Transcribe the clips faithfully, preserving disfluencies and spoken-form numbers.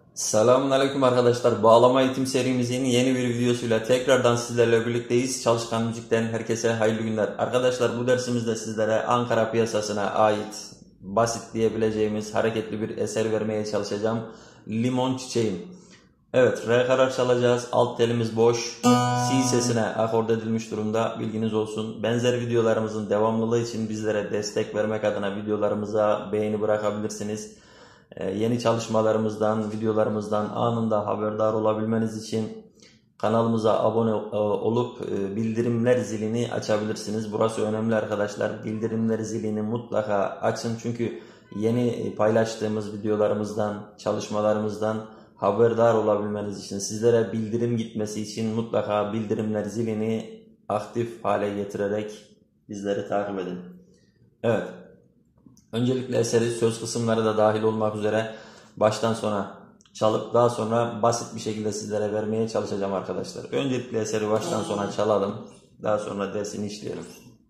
Selamünaleyküm arkadaşlar. Bağlama eğitim serimizin yeni bir videosuyla tekrardan sizlerle birlikteyiz. Çalışkan Müzik'ten herkese hayırlı günler. Arkadaşlar bu dersimizde sizlere Ankara piyasasına ait basit diyebileceğimiz hareketli bir eser vermeye çalışacağım. Limon Çiçeğim. Evet, re karar çalacağız. Alt telimiz boş. Si sesine akord edilmiş durumda. Bilginiz olsun. Benzer videolarımızın devamlılığı için bizlere destek vermek adına videolarımıza beğeni bırakabilirsiniz. Ee, yeni çalışmalarımızdan, videolarımızdan anında haberdar olabilmeniz için kanalımıza abone olup e, bildirimler zilini açabilirsiniz. Burası önemli arkadaşlar. Bildirimler zilini mutlaka açın. Çünkü yeni paylaştığımız videolarımızdan, çalışmalarımızdan haberdar olabilmeniz için, sizlere bildirim gitmesi için mutlaka bildirimler zilini aktif hale getirerek bizleri takip edin. Evet. Öncelikle eseri söz kısımları da dahil olmak üzere baştan sona çalıp daha sonra basit bir şekilde sizlere vermeye çalışacağım arkadaşlar. Öncelikle eseri baştan sona çalalım. Daha sonra dersini işleyelim.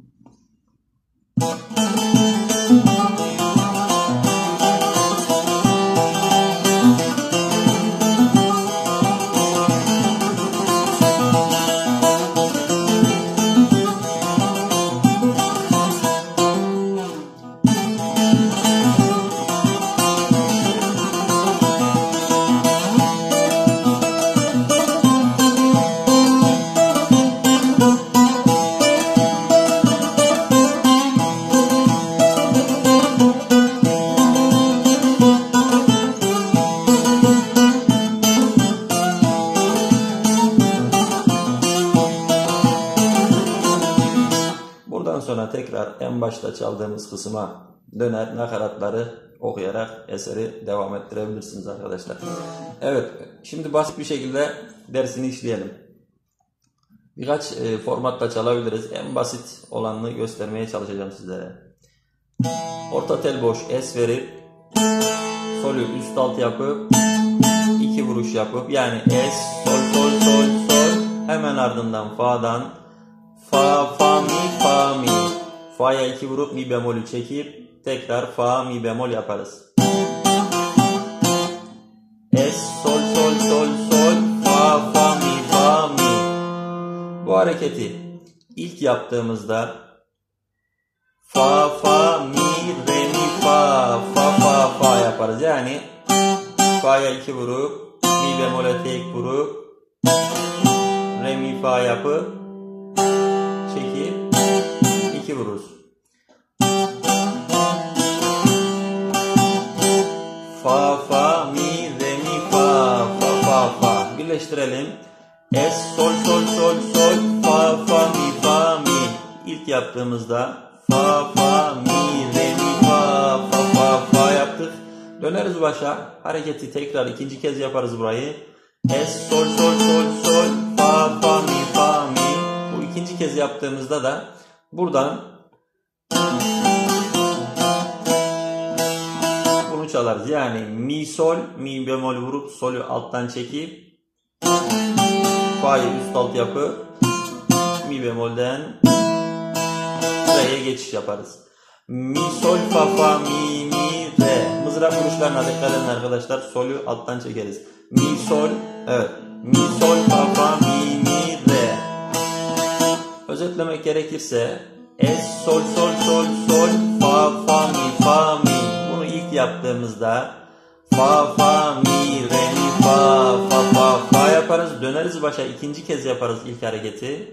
Buradan sonra tekrar en başta çaldığımız kısma döner nakaratları okuyarak eseri devam ettirebilirsiniz arkadaşlar. Evet, şimdi basit bir şekilde dersini işleyelim. Birkaç e, formatta çalabiliriz. En basit olanını göstermeye çalışacağım sizlere. Orta tel boş es verip solü üst alt yapıp iki vuruş yapıp yani es sol sol sol sol, hemen ardından fa'dan fa fa mi fa mi, fa'ya iki vurup mi bemolü çekip tekrar fa mi bemol yaparız. Es sol sol sol sol fa fa mi fa mi. Bu hareketi ilk yaptığımızda fa fa mi re mi fa fa fa fa yaparız. Yani fa'ya iki vurup mi bemole tek vurup re mi fa yapıp çekip iki vururuz. Fa fa mi re mi fa fa fa fa. Birleştirelim. Es sol sol sol sol fa fa mi fa mi. İlk yaptığımızda fa fa mi re mi fa fa fa fa yaptık. Döneriz başa. Hareketi tekrar ikinci kez yaparız burayı. Es sol sol sol sol fa fa mi fa mi. Bu ikinci kez yaptığımızda da buradan bunu çalarız. Yani mi sol, mi bemol vurup solü alttan çekip fa'yı üst alt yapıp mi bemolden re'ye geçiş yaparız. Mi sol fa fa mi mi re. Mızrap vuruşlarına dikkat edin arkadaşlar. Solü alttan çekeriz. Mi sol, evet. Mi sol fa fa mi mi re. Özetlemek gerekirse es sol sol sol sol fa fa mi fa mi. Bunu ilk yaptığımızda fa fa mi re mi fa fa fa fa yaparız. Döneriz başa, ikinci kez yaparız ilk hareketi.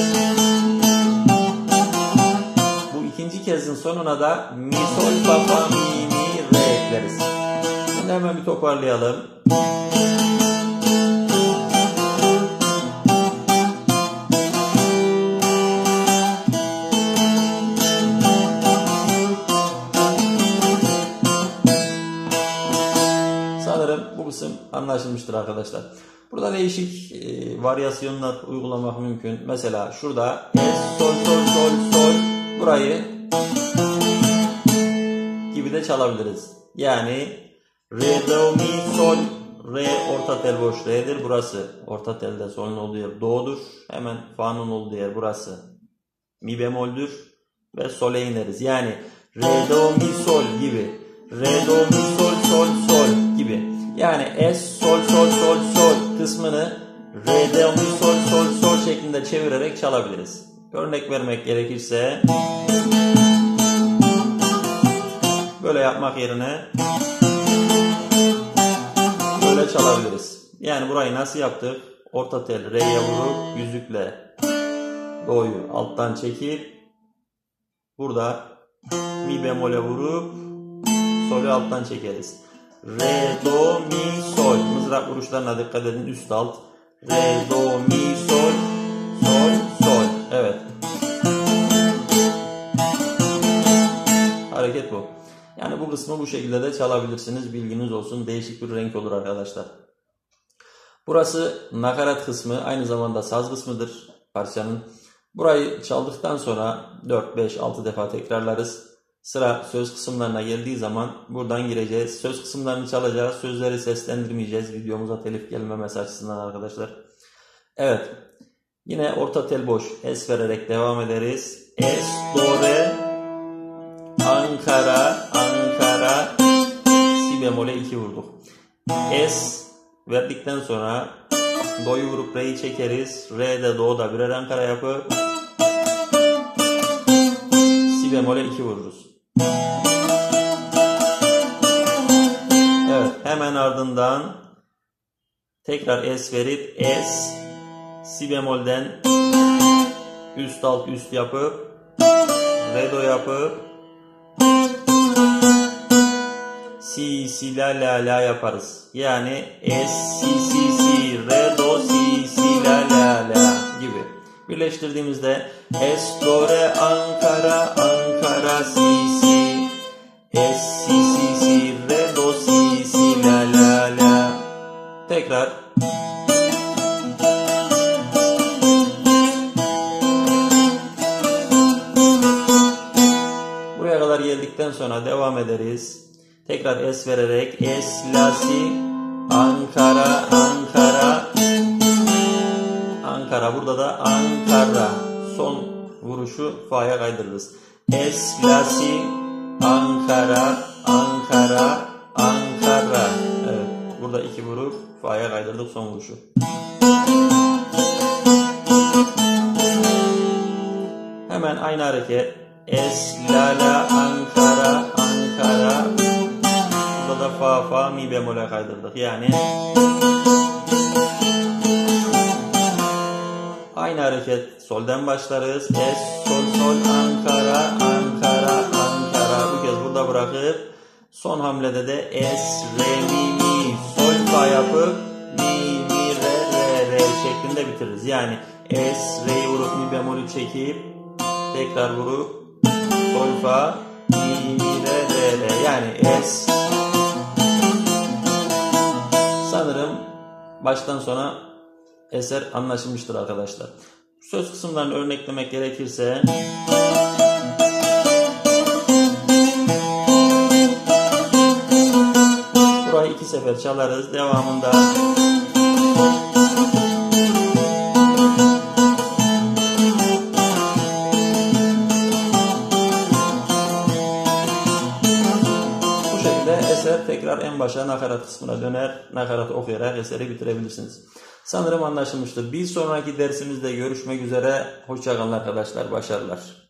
Bu ikinci kezin sonuna da mi sol fa fa mi mi re ekleriz. Şimdi hemen bir toparlayalım. Sanırım bu kısım anlaşılmıştır arkadaşlar. Burada değişik e, varyasyonlar uygulamak mümkün. Mesela şurada es sol sol sol sol, burayı gibi de çalabiliriz. Yani re do mi sol, re orta tel boş re'dir burası. Orta telde solun olduğu yer do'dur. Hemen fa'nın olduğu yer burası. Mi bemoldür ve sol'e ineriz. Yani re do mi sol gibi. Re do mi sol sol sol gibi. Yani es, sol, sol, sol, sol kısmını re, do, mi, sol, sol, sol şeklinde çevirerek çalabiliriz. Örnek vermek gerekirse böyle yapmak yerine böyle çalabiliriz. Yani burayı nasıl yaptık? Orta tel re'ye vurup yüzükle do'yu alttan çekip burada mi bemole vurup sol'ü alttan çekeriz. Re, do, mi, sol. Mızrak vuruşlarına dikkat edin. Üst alt. Re, do, mi, sol. Sol, sol. Evet. Hareket bu. Yani bu kısmı bu şekilde de çalabilirsiniz. Bilginiz olsun. Değişik bir renk olur arkadaşlar. Burası nakarat kısmı. Aynı zamanda saz kısmıdır parçanın. Burayı çaldıktan sonra dört, beş, altı defa tekrarlarız. Sıra söz kısımlarına geldiği zaman buradan gireceğiz. Söz kısımlarını çalacağız. Sözleri seslendirmeyeceğiz. Videomuza telif gelmemesi açısından arkadaşlar. Evet. Yine orta tel boş. Es vererek devam ederiz. Es, do, re, Ankara, Ankara, si bemole iki vurduk. Es verdikten sonra do'yu vurup re'yi çekeriz. Re'de do'da birer Ankara yapıp si bemole iki vururuz. Evet, hemen ardından tekrar es verip es, si bemolden üst alt üst yapıp re do yapıp si si la la la yaparız. Yani es si si si re do si si la la la gibi. Birleştirdiğimizde es do re Ankara Ankara si si es si si si re do si si la la la. Tekrar. Buraya kadar geldikten sonra devam ederiz. Tekrar es vererek es la si Ankara Ankara Ankara. Burada da Ankara. Son vuruşu fa'ya kaydırırız. Es la si Ankara Ankara Ankara. Evet. Burada iki vurup fa'ya kaydırdık son vuruşu. Hemen aynı hareket. Es la la Ankara Ankara. Burada da fa fa mi bemole kaydırdık. Yani aynı hareket soldan başlarız. Es sol sol Ankara Ankara Ankara. Bu kez burada bırakıp son hamlede de es re mi mi sol fa yapıp mi mi re re re şeklinde bitiririz. Yani es re'yi vurup mi bemolü çekip tekrar vurup sol fa mi mi re re re. Yani es. Sanırım baştan sona eser anlaşılmıştır arkadaşlar. Söz kısımlarını örneklemek gerekirse burayı iki sefer çalarız. Devamında bu şekilde eser tekrar en başa nakarat kısmına döner. Nakarat okuyarak eseri bitirebilirsiniz. Sanırım anlaşılmıştır. Bir sonraki dersimizde görüşmek üzere. Hoşça kalın arkadaşlar. Başarılar.